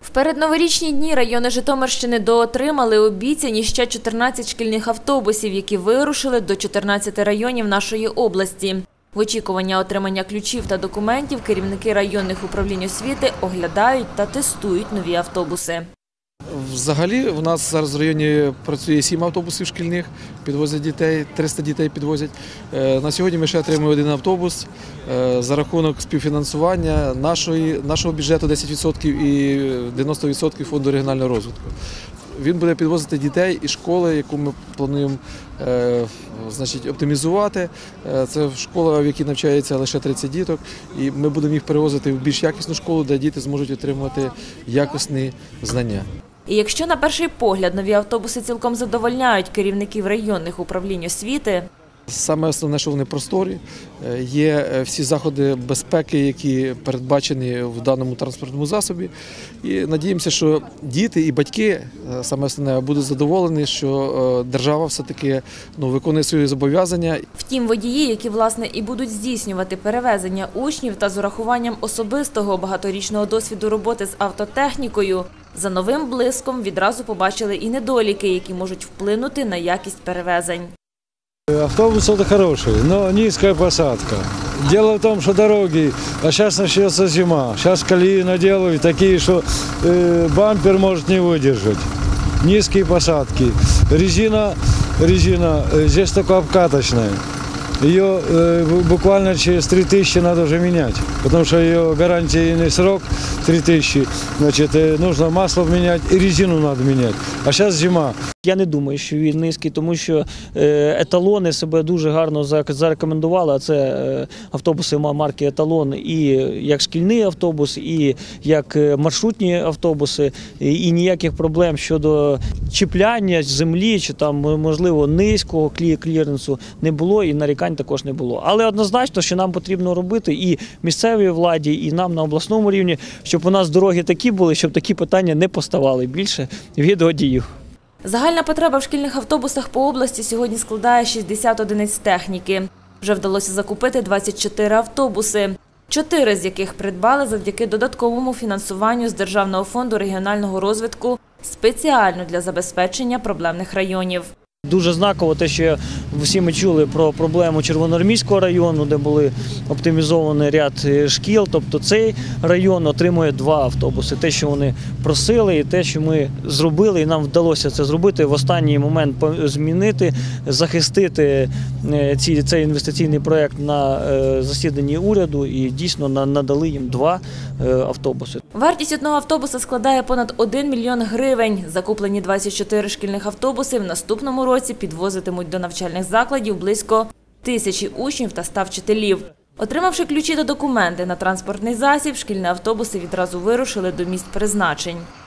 В передноворічні дні райони Житомирщини доотримали обіцяні ще 14 шкільних автобусів, які вирушили до 14 районів нашої області. В очікуванні отримання ключів та документів керівники районних управлінь освіти оглядають та тестують нові автобуси. Взагалі у нас зараз в районі працює 7 автобусів шкільних, підвозять дітей, 300 дітей підвозять. На сьогодні ми ще отримуємо один автобус за рахунок співфінансування нашого бюджету 10% і 90% фонду регіонального розвитку. Він буде підвозити дітей із школи, яку ми плануємо оптимізувати. Це школа, в якій навчається лише 30 діток, і ми будемо їх перевозити в більш якісну школу, де діти зможуть отримувати якісні знання. І якщо на перший погляд нові автобуси цілком задовольняють керівників районних управлінь освіти, саме основне, що вони просторі, є всі заходи безпеки, які передбачені в даному транспортному засобі. І надіємося, що діти і батьки, саме основне, будуть задоволені, що держава все-таки виконує свої зобов'язання. Втім, водії, які, власне, і будуть здійснювати перевезення учнів та з урахуванням особистого багаторічного досвіду роботи з автотехнікою, за новим блиском відразу побачили і недоліки, які можуть вплинути на якість перевезень. Автобус это хороший, но низкая посадка. Дело в том, что дороги, а сейчас начнется зима, сейчас колеи наделают такие, что бампер может не выдержать. Низкие посадки. Резина здесь только обкаточная. Ее буквально через 3000 надо уже менять, потому что ее гарантийный срок 3000. Значит, нужно масло менять и резину надо менять. А сейчас зима. Я не думаю, що він низький, тому що еталони себе дуже гарно зарекомендували, а це автобуси марки «Еталон» і як шкільний автобус, і як маршрутні автобуси, і ніяких проблем щодо чіпляння землі чи там, можливо, низького кліренсу не було і нарікань також не було. Але однозначно, що нам потрібно робити і місцевій владі, і нам на обласному рівні, щоб у нас дороги такі були, щоб такі питання не поставали більше від водіїв. Загальна потреба в шкільних автобусах по області сьогодні складає 60 одиниць техніки. Вже вдалося закупити 24 автобуси, 4 з яких придбали завдяки додатковому фінансуванню з Державного фонду регіонального розвитку спеціально для забезпечення проблемних районів. Дуже знаково те, що всі ми чули про проблему Червоноармійського району, де були оптимізований ряд шкіл. Тобто цей район отримує 2 автобуси. Те, що вони просили, і те, що ми зробили, і нам вдалося це зробити, в останній момент змінити, захистити цей інвестиційний проєкт на засіданні уряду і дійсно надали їм 2 автобуси. Вартість одного автобуса складає понад 1 мільйон гривень. Закуплені 24 шкільних автобуси в наступному році підвозитимуть до навчальних закладів близько 1000 учнів та 100 вчителів. Отримавши ключі та документи на транспортний засіб, шкільні автобуси відразу вирушили до місць призначень.